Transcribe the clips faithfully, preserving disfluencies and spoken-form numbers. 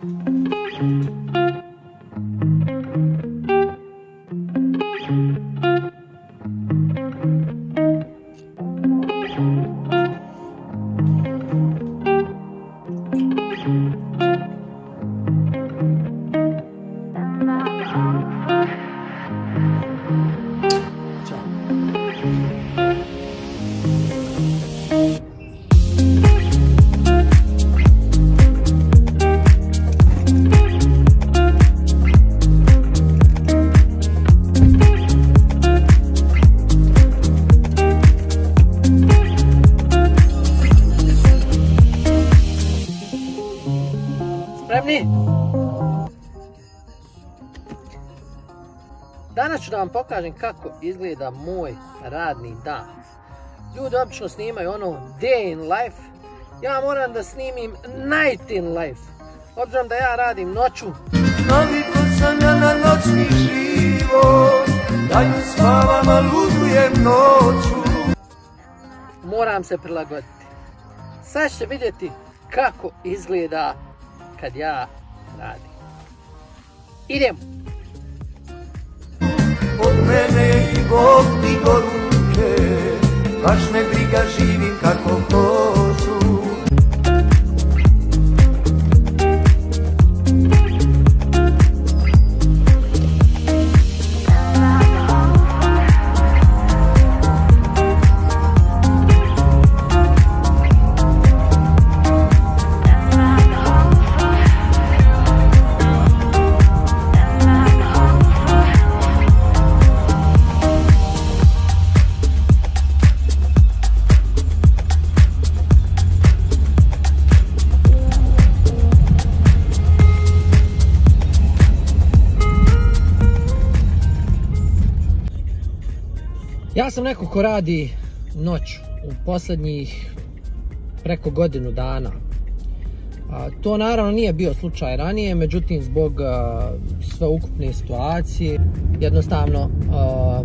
Spremni? Danas ću da vam pokažem kako izgleda moj radni dan. Ljudi obično snimaju ono day in life. Ja moram da snimim night in life. Obzirom da ja radim noću. Naviko sam ja na noćni život, da ju spavam, a ludujem noću. Moram se prilagoditi. Sad ćete vidjeti kako izgleda kad ja radim. Idemo! Od mene i Bog digo ruke, baš me briga, živim kako hoću. Ja sam neko ko radi noću u posljednjih preko godinu dana. A, to naravno nije bio slučaj ranije, međutim zbog a, sveukupne situacije jednostavno a,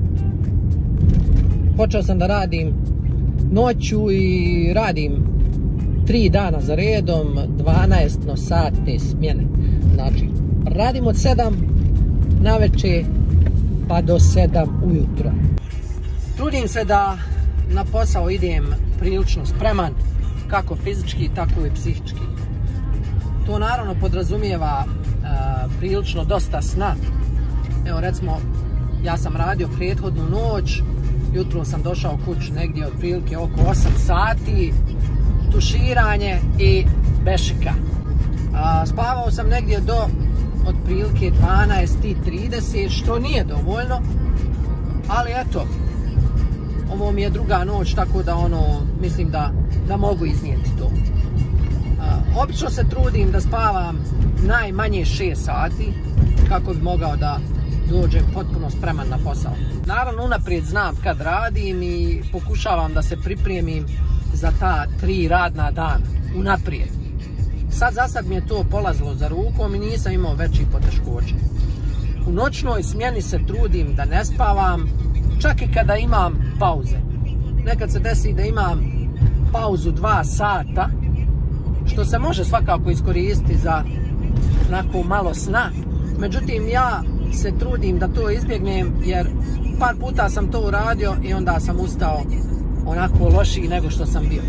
počeo sam da radim noću i radim tri dana za redom, dvanaesto satne smjene. Znači, radim od sedam navečer pa do sedam ujutro. Trudim se da na posao idem prilično spreman, kako fizički, tako i psihički. To naravno podrazumijeva e, prilično dosta sna. Evo recimo, ja sam radio prethodnu noć, jutro sam došao kući negdje otprilike oko osam sati, tuširanje i bešika. E, spavao sam negdje do otprilike dvanaest i trideset, što nije dovoljno, ali eto, ovo mi je druga noć, tako da ono, mislim da, da mogu iznijeti to. Uh, obično se trudim da spavam najmanje šest sati, kako bi mogao da dođem potpuno spreman na posao. Naravno, unaprijed znam kad radim i pokušavam da se pripremim za ta tri radna dana, unaprijed. Sad za sad mi je to polazilo za rukom i nisam imao većih poteškoća. U noćnoj smjeni se trudim da ne spavam, čak i kada imam pauze. Nekad se desi da imam pauzu dva sata, što se može svakako iskoristiti za onako malo sna. Međutim, ja se trudim da to izbjegnem, jer par puta sam to uradio i onda sam ustao onako lošiji nego što sam bio.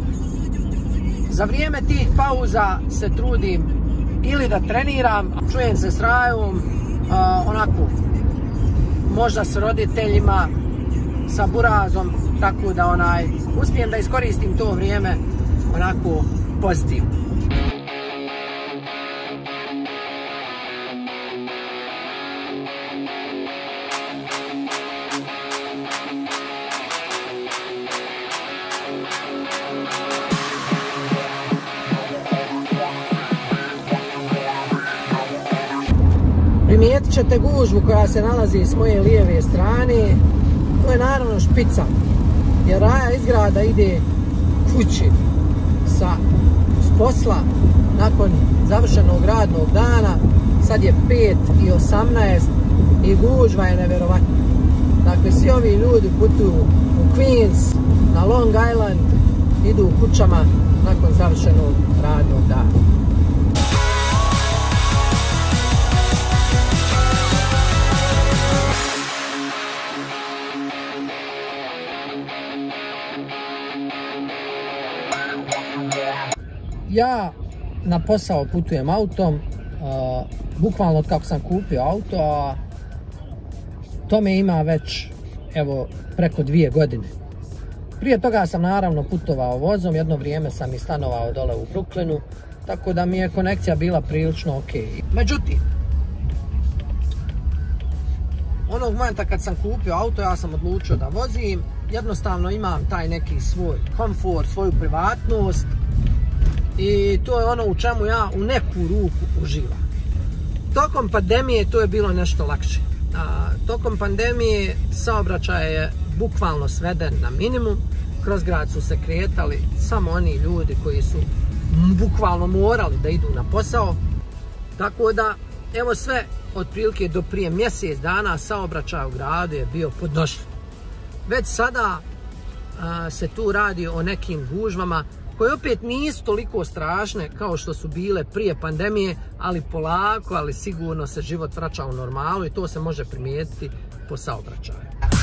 Za vrijeme tih pauza se trudim ili da treniram, čujem se s Rajom, uh, onako, možda s roditeljima, sa Burazom, tako da onaj, uspijem da iskoristim to vrijeme onako pozitivno. Primijetit ćete gužvu koja se nalazi s moje lijeve strane. To je naravno špica, jer Raja iz grada ide kući sa s posla nakon završenog radnog dana. Sad je pet i osamnaest i gužva je nevjerovatna. Dakle, svi ovi ljudi putuju u Queens, na Long Island, idu u kućama nakon završenog radnog dana. Ja na posao putujem autom, uh, bukvalno od kako sam kupio auto, a tome ima već evo preko dvije godine. Prije toga sam naravno putovao vozom, jedno vrijeme sam i stanovao dole u Brooklynu, tako da mi je konekcija bila prilično ok. Međutim, onog momenta kad sam kupio auto, ja sam odlučio da vozim, jednostavno imam taj neki svoj komfort, svoju privatnost i to je ono u čemu ja u neku ruku uživam. Tokom pandemije to je bilo nešto lakše. A, tokom pandemije saobraćaj je bukvalno sveden na minimum, kroz grad su se kretali samo oni ljudi koji su bukvalno morali da idu na posao, tako da evo sve otprilike do prije mjesec dana saobraćaj u gradu je bio podnošljiv. Već sada a, se tu radi o nekim gužvama koje opet nisu toliko strašne kao što su bile prije pandemije, ali polako, ali sigurno se život vraća u normalu i to se može primijetiti po saobraćaju.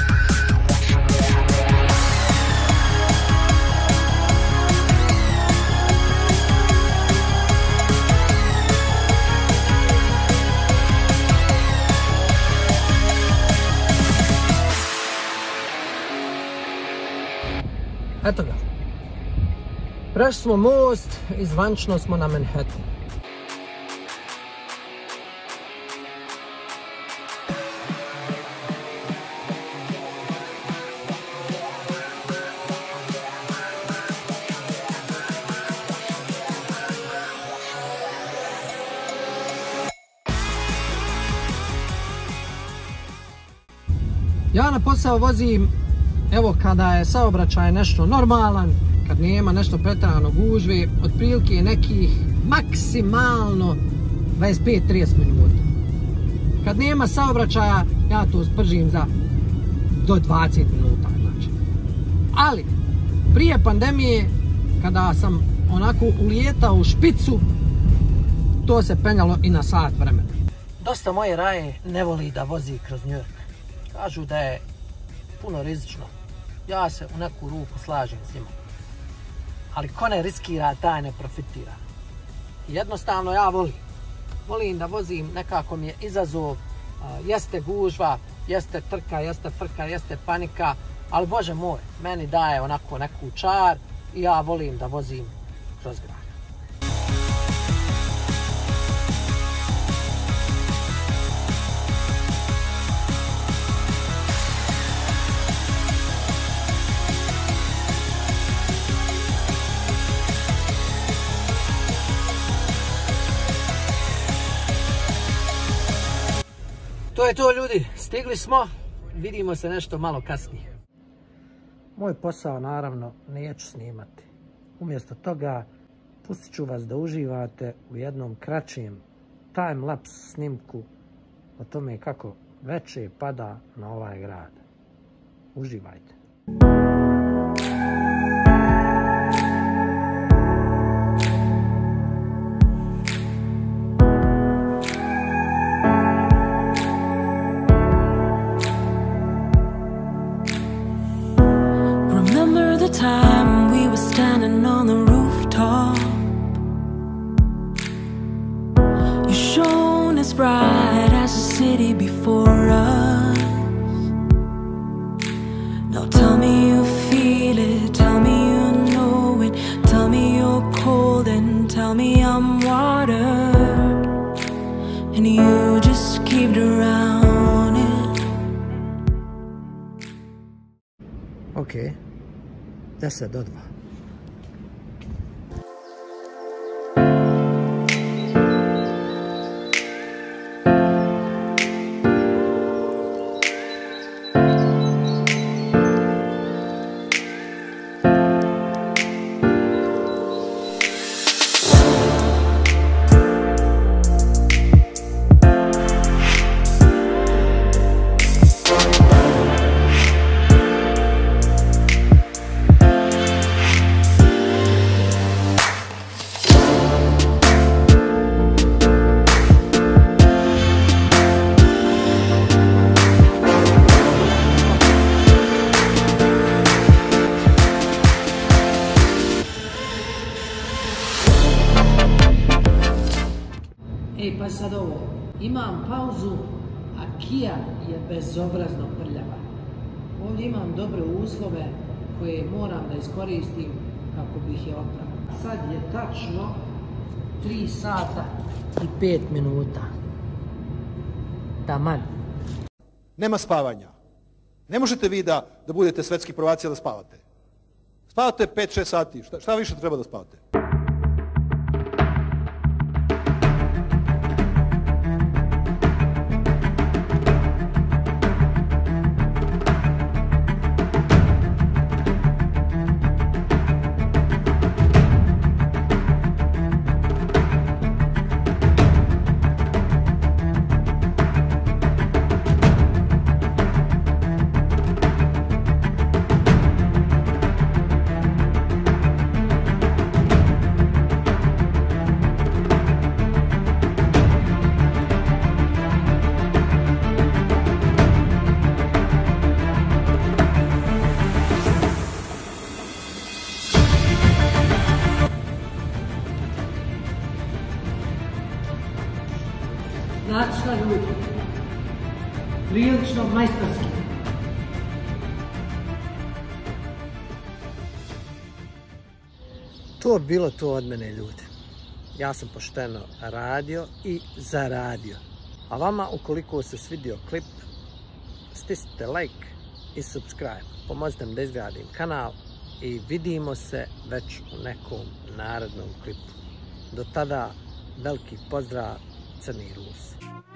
Eto ga. Prešli smo most i zvančno smo na Manhattanu. Ja na posao vozim evo kada je saobraćaj nešto normalan, kad nema nešto pretjerano gužve, otprilike nekih maksimalno dvadeset pet do trideset minuta. Kad nema saobraćaja, ja to spržim za do dvadeset minuta. Znači. Ali, prije pandemije, kada sam onako ulijetao u špicu, to se penjalo i na sat vremena. Dosta moje raje ne voli da vozi kroz New York. Kažu da je puno rizično. Ja se u neku ruku slažem s njima. Ali ko ne riskira, taj ne profitira. Jednostavno ja volim. Volim da vozim, nekako mi je izazov, jeste gužva, jeste trka, jeste frka, jeste panika, ali Bože moj, meni daje onako neku čar i ja volim da vozim kroz grad. To je to ljudi, stigli smo, vidimo se nešto malo kasnije. Moj posao naravno neću snimati. Umjesto toga pustit ću vas da uživate u jednom kraćem time-lapse snimku o tome kako veče pada na ovaj grad. Uživajte. Time we were standing on the rooftop, you shone as bright as the city before us. Now tell me you feel it, tell me you know it, tell me you're cold and tell me I'm water, and you just keep drowning. Okay. deset do dva. Ej, pa sad ovo, imam pauzu, a Kia je bezobrazno prljava. Ovdje imam dobre uslove koje moram da iskoristim kako bih je opravio. Sad je tačno tri sata i pet minuta. Taman. Nema spavanja. Ne možete vi da, da budete svetski prvaci da spavate. Spavate pet šest sati. Šta, šta više treba da spavate? Znate šta ljudi? Prilično majstorski. To bi bilo to od mene ljudi. Ja sam pošteno radio i zaradio. A vama ukoliko se svidio klip, stisnite like i subscribe. Pomozite mi da izgradim kanal i vidimo se već u nekom narednom klipu. Do tada veliki pozdrav, Crni Rus.